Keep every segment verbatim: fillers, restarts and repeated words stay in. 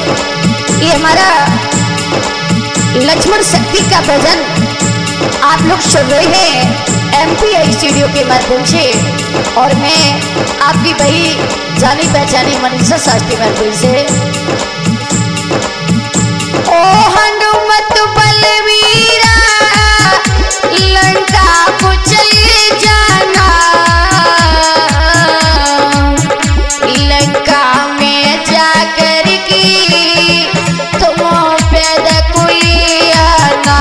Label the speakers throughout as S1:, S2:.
S1: ये हमारा लक्ष्मण शक्ति का भजन आप लोग सुन रहे हैं एमपीआई स्टूडियो के माध्यम से, और मैं आपकी भाई जानी पहचानी मनीषा शास्त्री महफिल से। ओ हनुमत बलवीरा लंका को चले जाना, लंका में जाकर की तुम पैदा कोई आना।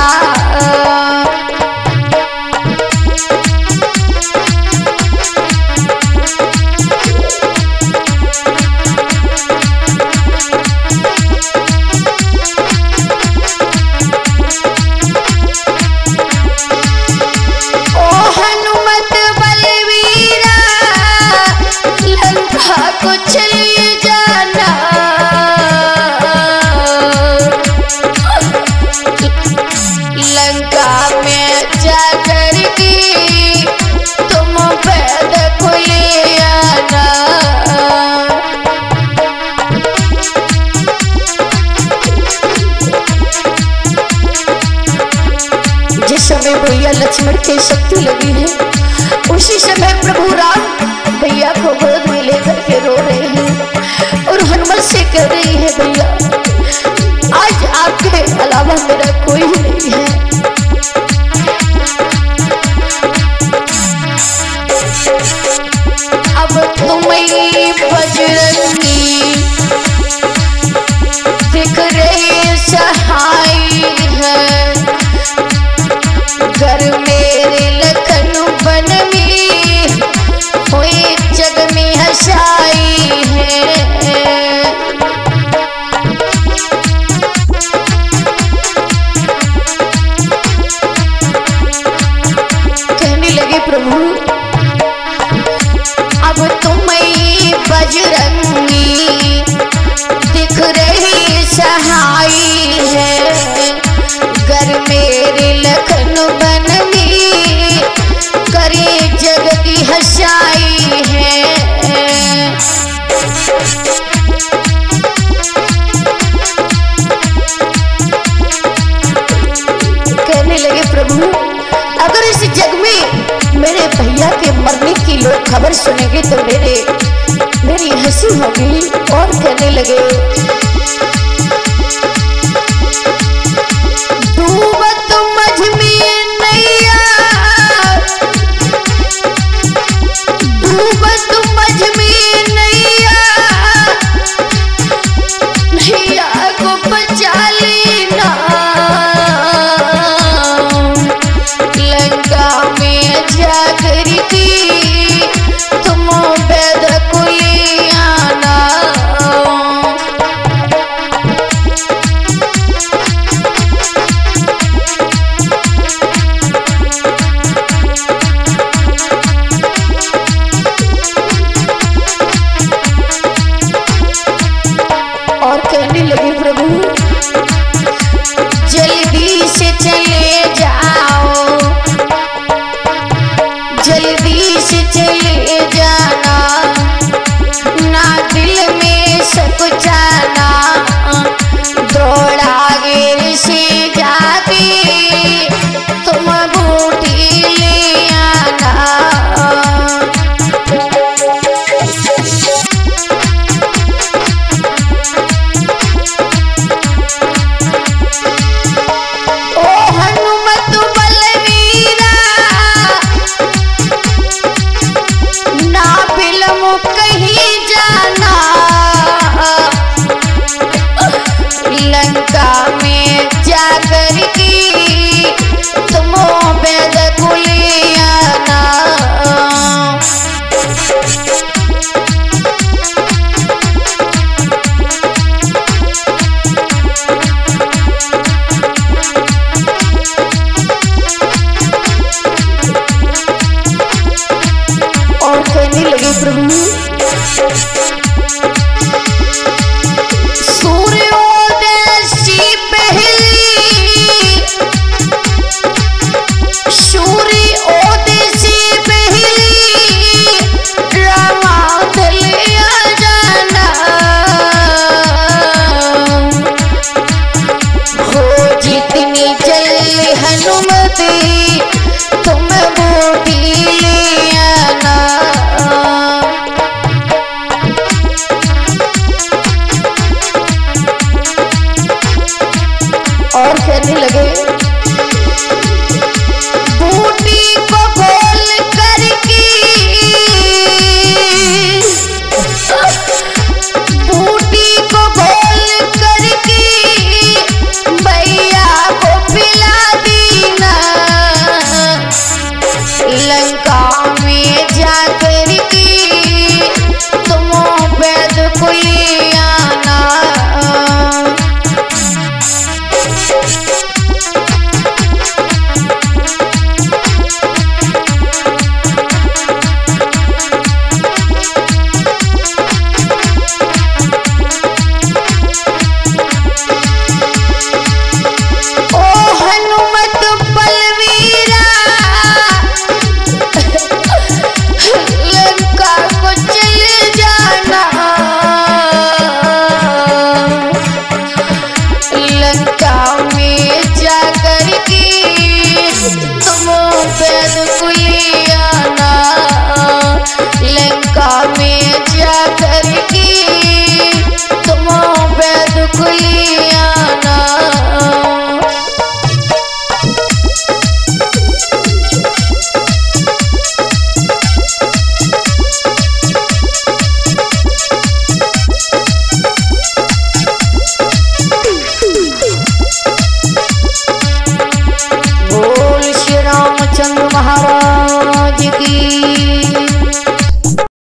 S1: समय भैया लक्ष्मण की शक्ति लगी है, उसी समय प्रभु राम भैया को गोद में लेकर के रो रहे हैं और हनुमान से कह रही है, भैया आज आपके अलावा मेरा कोई नहीं है। अब तुम्हें बजरंगी दिख रहे सहाय है, घर मेरे लखन बन में हुई जग में हसाई है। कहने लगे प्रभु अब तुम्हें बजरंगी दिख रही सहाय है, घर मेरे लखन बन में करे जग की हसाई है। कहने लगे प्रभु अगर इस जग में मेरे भैया के मरने की लोग खबर सुनेंगे तो मेरे मेरी हंसी होगी। और कहने लगे डूबत मझ में नैया, डूबत मझ में नैया, नैया को बचा लेना, लंका में जाकर की तुम वैद को ले आना। और कहने लगे प्रभु